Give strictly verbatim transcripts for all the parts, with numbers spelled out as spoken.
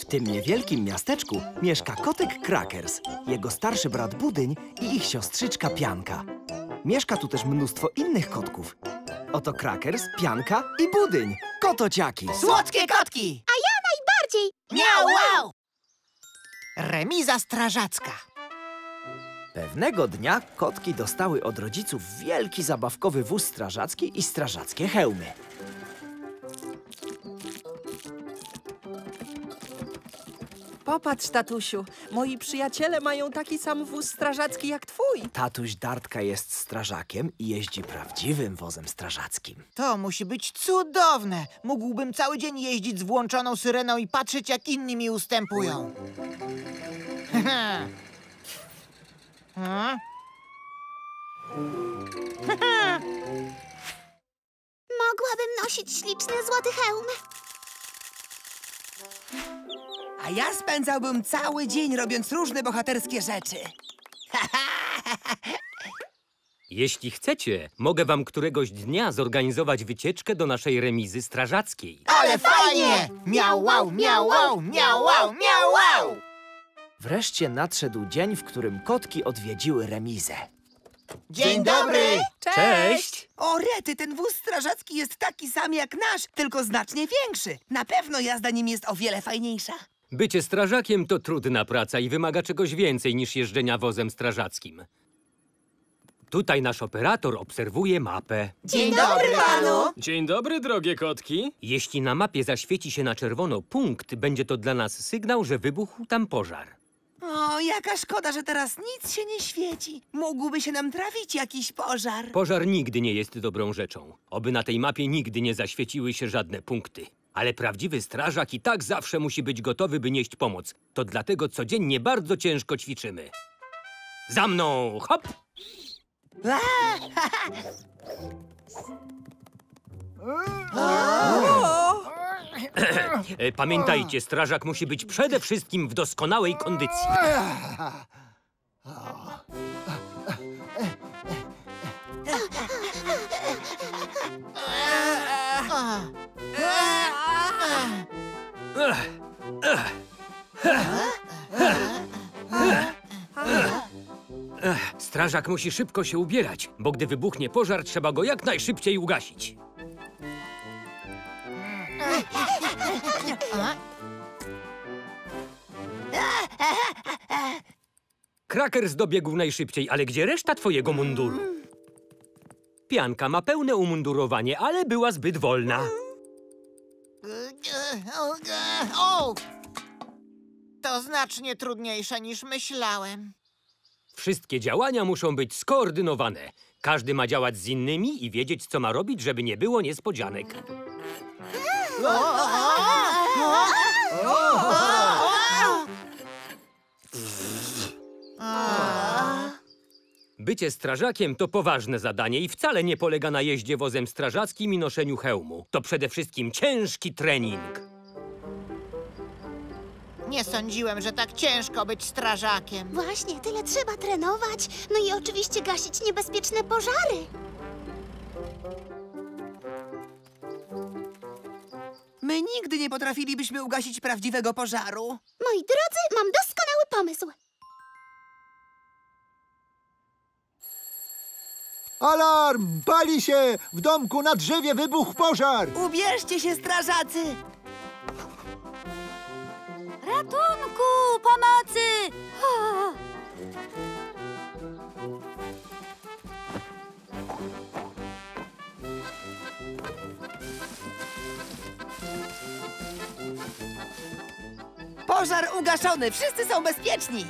W tym niewielkim miasteczku mieszka kotek Krakers, jego starszy brat Budyń i ich siostrzyczka Pianka. Mieszka tu też mnóstwo innych kotków. Oto Krakers, Pianka i Budyń, kotociaki. Słodkie kotki! A ja najbardziej! Miau, wow! Remiza strażacka. Pewnego dnia kotki dostały od rodziców wielki zabawkowy wóz strażacki i strażackie hełmy. Popatrz, tatusiu, moi przyjaciele mają taki sam wóz strażacki jak twój. Tatuś Dartka jest strażakiem i jeździ prawdziwym wozem strażackim. To musi być cudowne. Mógłbym cały dzień jeździć z włączoną syreną i patrzeć, jak inni mi ustępują. Hmm? Mogłabym nosić śliczny złoty hełm. A ja spędzałbym cały dzień robiąc różne bohaterskie rzeczy. Jeśli chcecie, mogę wam któregoś dnia zorganizować wycieczkę do naszej remizy strażackiej. Ale fajnie! Miau, wow, miau, wow, miau, wow, miau, wow! Wreszcie nadszedł dzień, w którym kotki odwiedziły remizę. Dzień dobry! Cześć! O rety, ten wóz strażacki jest taki sam jak nasz, tylko znacznie większy. Na pewno jazda nim jest o wiele fajniejsza. Bycie strażakiem to trudna praca i wymaga czegoś więcej niż jeżdżenia wozem strażackim. Tutaj nasz operator obserwuje mapę. Dzień dobry panu! Dzień dobry, drogie kotki. Jeśli na mapie zaświeci się na czerwono punkt, będzie to dla nas sygnał, że wybuchł tam pożar. O, jaka szkoda, że teraz nic się nie świeci. Mógłby się nam trafić jakiś pożar. Pożar nigdy nie jest dobrą rzeczą. Oby na tej mapie nigdy nie zaświeciły się żadne punkty. Ale prawdziwy strażak i tak zawsze musi być gotowy, by nieść pomoc. To dlatego codziennie bardzo ciężko ćwiczymy. Za mną! Hop! E, Pamiętajcie, strażak musi być przede wszystkim w doskonałej kondycji. Strażak musi szybko się ubierać, bo gdy wybuchnie pożar, trzeba go jak najszybciej ugasić. Krakers dobiegł najszybciej, ale gdzie reszta twojego munduru? Pianka ma pełne umundurowanie, ale była zbyt wolna. O! To znacznie trudniejsze niż myślałem. Wszystkie działania muszą być skoordynowane. Każdy ma działać z innymi i wiedzieć, co ma robić, żeby nie było niespodzianek. Bycie strażakiem to poważne zadanie i wcale nie polega na jeździe wozem strażackim i noszeniu hełmu. To przede wszystkim ciężki trening. Nie sądziłem, że tak ciężko być strażakiem. Właśnie, tyle trzeba trenować. No i oczywiście gasić niebezpieczne pożary. My nigdy nie potrafilibyśmy ugasić prawdziwego pożaru. Moi drodzy, mam doskonały pomysł. Alarm! Pali się! W domku na drzewie wybuchł pożar! Ubierzcie się, strażacy! Ratunku! Pomocy! Pożar ugaszony! Wszyscy są bezpieczni!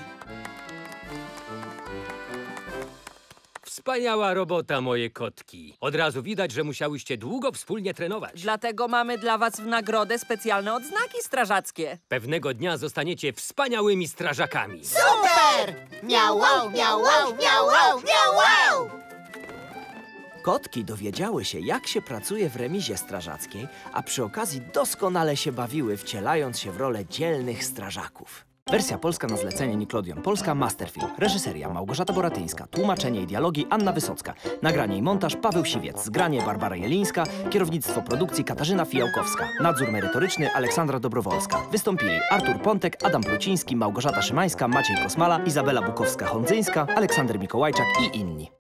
Wspaniała robota, moje kotki. Od razu widać, że musiałyście długo wspólnie trenować. Dlatego mamy dla was w nagrodę specjalne odznaki strażackie. Pewnego dnia zostaniecie wspaniałymi strażakami. Super! Miau, wow, miau, wow, miau, wow, miau, wow! Kotki dowiedziały się, jak się pracuje w remizie strażackiej, a przy okazji doskonale się bawiły, wcielając się w rolę dzielnych strażaków. Wersja polska na zlecenie Nickelodeon Polska Masterfilm. Reżyseria Małgorzata Boratyńska. Tłumaczenie i dialogi Anna Wysocka. Nagranie i montaż Paweł Siwiec. Zgranie Barbara Jelińska. Kierownictwo produkcji Katarzyna Fijałkowska. Nadzór merytoryczny Aleksandra Dobrowolska. Wystąpili Artur Pontek, Adam Pluciński, Małgorzata Szymańska, Maciej Kosmala, Izabela Bukowska-Hondzyńska, Aleksander Mikołajczak i inni.